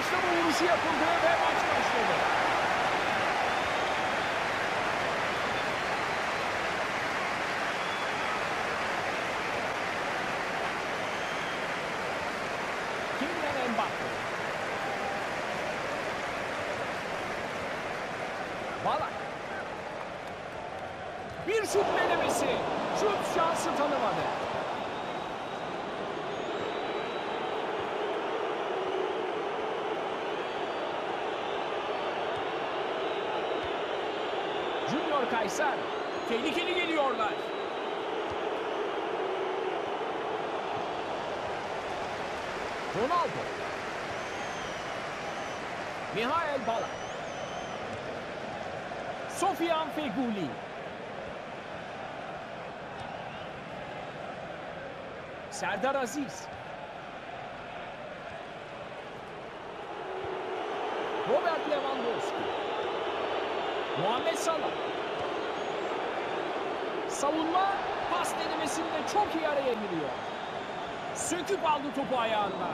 Başlama vuruşu yapıldı ve maç başladı. Kylian Mbappe. Balak. Bir şut denemesi. Şut şansı tanımadı. Junior Kayser. Tehlikeli geliyorlar. Ronaldo. Mihail Balak. Sofian Feguli. Serdar Aziz. Robert Lewandowski. Muhammed Salah. Savunma pas denemesinde çok iyi araya giriyor. Söküp aldı topu ayağında.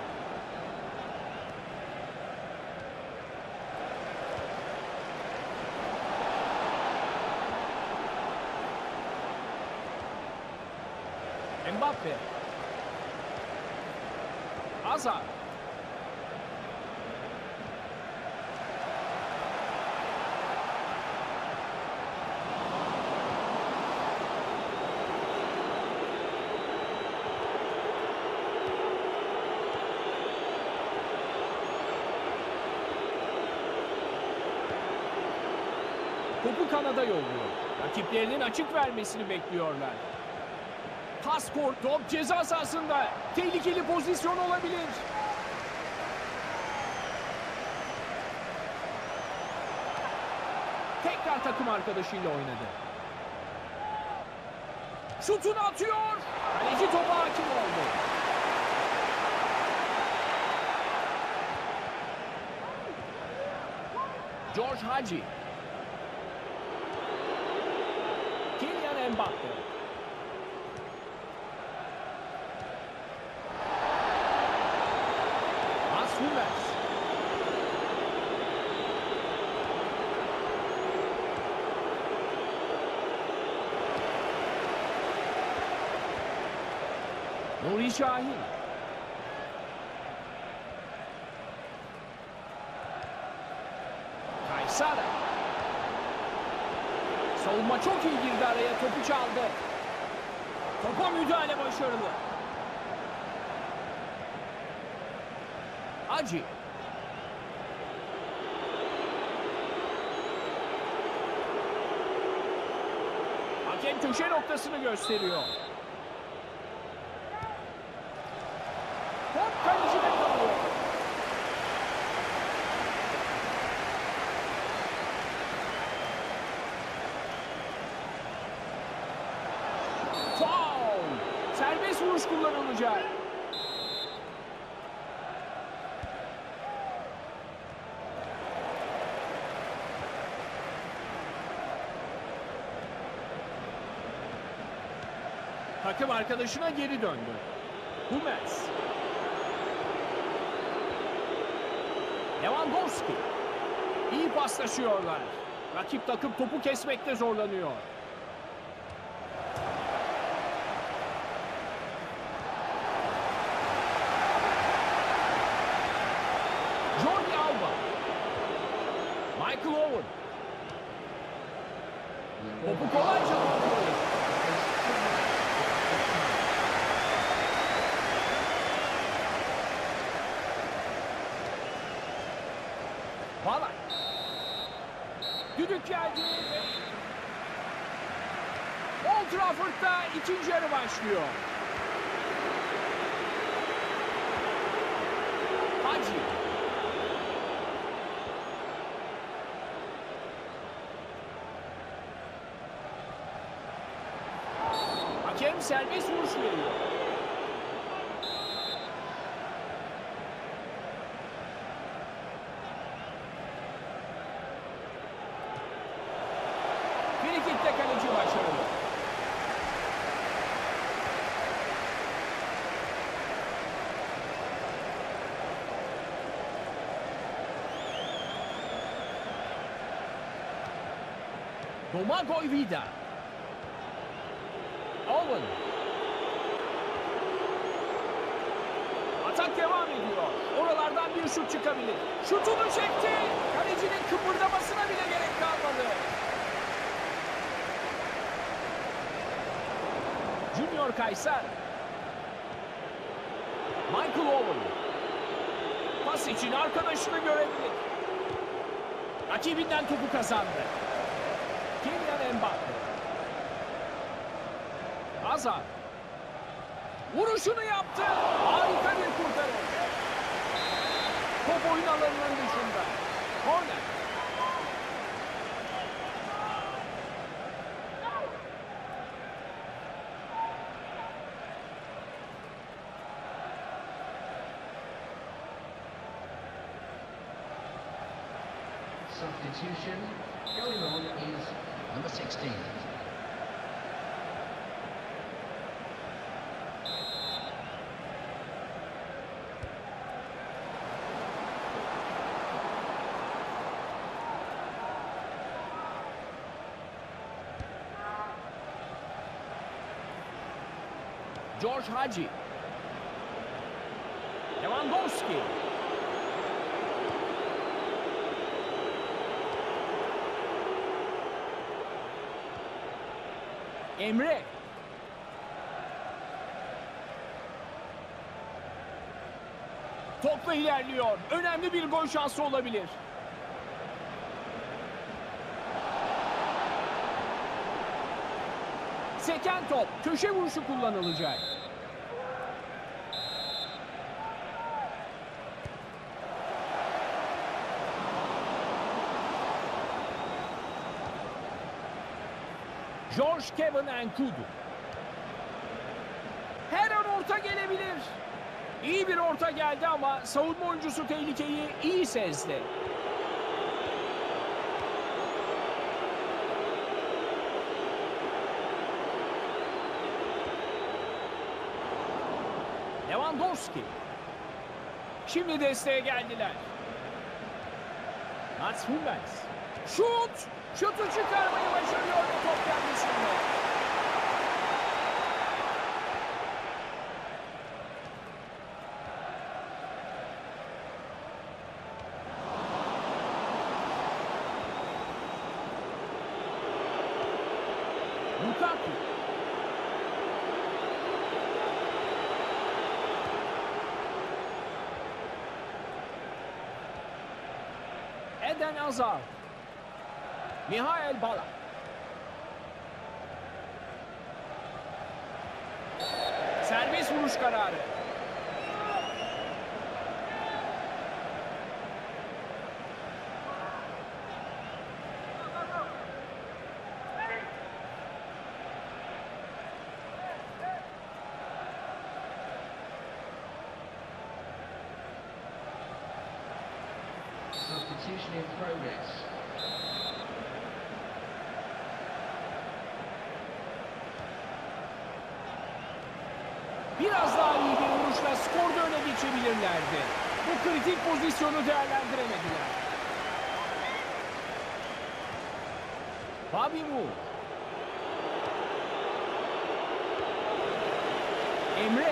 Mbappe. Hazard. Topu kanada yolluyor. Rakiplerinin açık vermesini bekliyorlar. Pas kort, top ceza sahasında. Tehlikeli pozisyon olabilir. Tekrar takım arkadaşıyla oynadı. Şutunu atıyor. Kaleci topa hakim oldu. George Hagi. Kylian Mbappe. Mats Hummels. Nuri Şahin. Kaysara. Savunma çok iyi girdi araya, topu çaldı. Topa müdahale başarılı. Hagi. Hakem köşe noktasını gösteriyor. Top kalecide kalıyor. Foul. Serbest vuruş kullanılacak. Takım arkadaşına geri döndü. Hummels. Lewandowski. İyi paslaşıyorlar. Rakip takım topu kesmekte zorlanıyor. Jordi Alba. Michael Owen. Topu kolayca alıyor. Balak. Düdük geldi. Old Trafford'da ikinci yarı başlıyor. Hagi. Hakem serbest vuruş veriyor. Frikik'te kaleci başarılı. Domagoj Vida. Owen. Atak devam ediyor. Oralardan bir şut çıkabilir. Şutunu çekti. Kalecinin kıpırdamasına bile gerek kalmadı. Junior Kayser. Michael Owen. Pas için arkadaşını görebilir. Rakibinden topu kazandı. Kylian Mbappe. Hazard. Vuruşunu yaptı. Harika bir kurtarış. Top oyun alanının dışında. Korner. Substitution going on is number 16. George Hagi. Lewandowski. Emre. Topla ilerliyor. Önemli bir gol şansı olabilir. Seken top. Köşe vuruşu kullanılacak. George Kevin N'Koudou. Her an orta gelebilir. İyi bir orta geldi ama savunma oyuncusu tehlikeyi iyi sezdi. Lewandowski. Şimdi desteğe geldiler. Mats Hummels. Şut! Şutu çıkarmayı başarıyor ve top kendisinde. Lukaku. Eden Hazard. Mihail Ballack. Serbest vuruş kararı. Substitution in progress. Biraz daha iyi bir vuruşla skorda öne geçebilirlerdi. Bu kritik pozisyonu değerlendiremediler. Bobby Moore. Emre.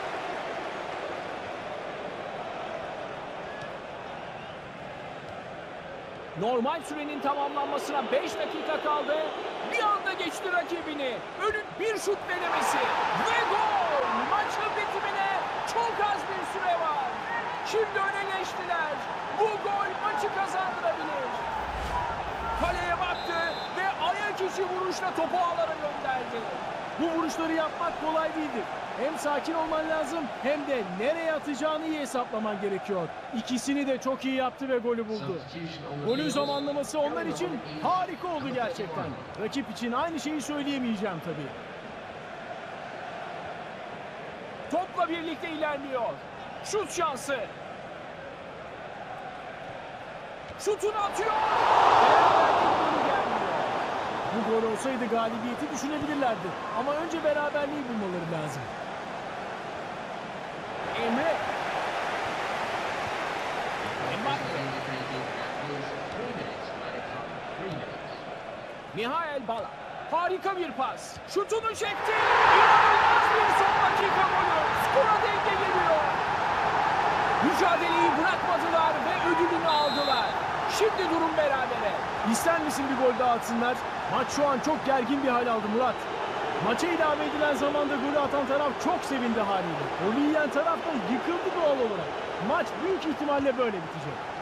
Normal sürenin tamamlanmasına 5 dakika kaldı. Bir anda geçti rakibini. Önün bir şut denemesi. Ve gol! Maçın bitimine çok az bir süre var. Şimdi öne geçtiler. Bu gol maçı kazandırabilir. Kaleye baktı ve ayak içi vuruşla topu ağlara gönderdi. Bu vuruşları yapmak kolay değildir. Hem sakin olman lazım hem de nereye atacağını iyi hesaplaman gerekiyor. İkisini de çok iyi yaptı ve golü buldu. Golün zamanlaması onlar için harika oldu gerçekten. Rakip için aynı şeyi söyleyemeyeceğim tabii. Topla birlikte ilerliyor. Şut şansı. Şutunu atıyor. Bu gol olsaydı galibiyeti düşünebilirlerdi. Ama önce beraberliği bulmaları lazım. Emre. Mihail Bala. Harika bir pas. Şutunu çekti. İnanılmaz bir son dakika golü. Skora denge geliyor. Mücadeleyi bırakmadılar ve ödülünü aldılar. Şimdi durum berabere. İster misin bir gol daha atsınlar? Maç şu an çok gergin bir hal aldı Murat. Maça ilave edilen zamanda golü atan taraf çok sevindi haliyle. Golü yiyen taraf da yıkıldı doğal olarak. Maç büyük ihtimalle böyle bitecek.